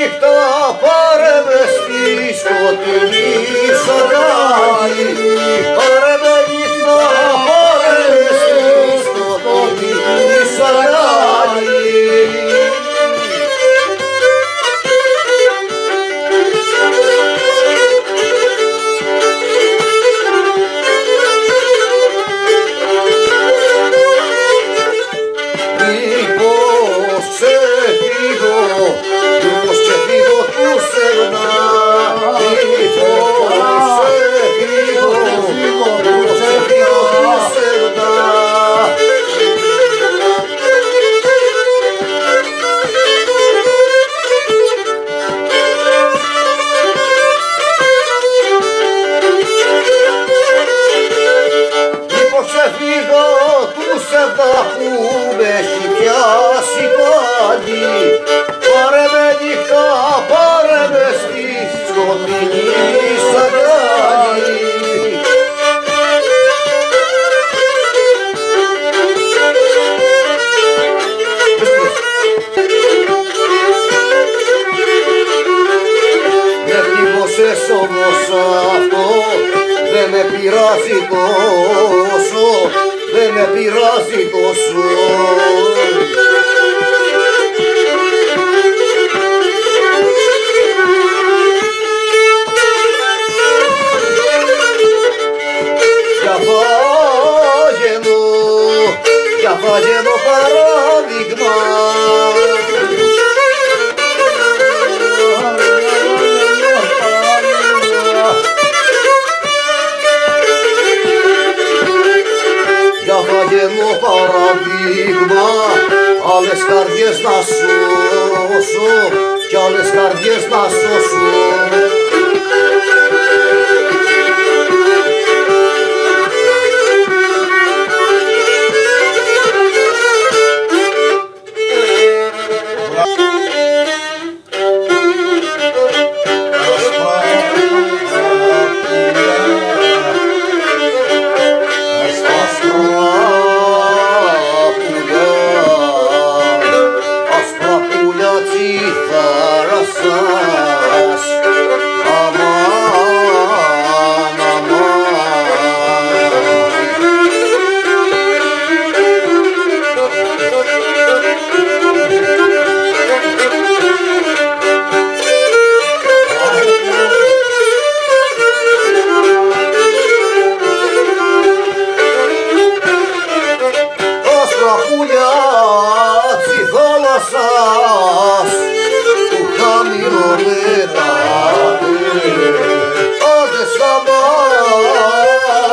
νύχτα πάρε με στη σκοτεινή σαγάλη. Πάρε με νύχτα, πάρε με στη σκοτεινή σαγάλη. Ξεφύγω του σεβδά που με έχει πιάσει πάλι. Πάρε με νύχτα, πάρε με στη σκοτεινή σαγάλη. Με πλήγωσες όμως αυτό, δεν με πειράζει τόσο, δεν με πειράζει τόσο. Για φάγαινο παράδειγμα. Φάγαινο παραδείγμα, άλλες καρδιές να σώσω κι άλλες καρδιές να σώσω.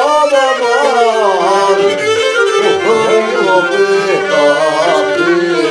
Oh,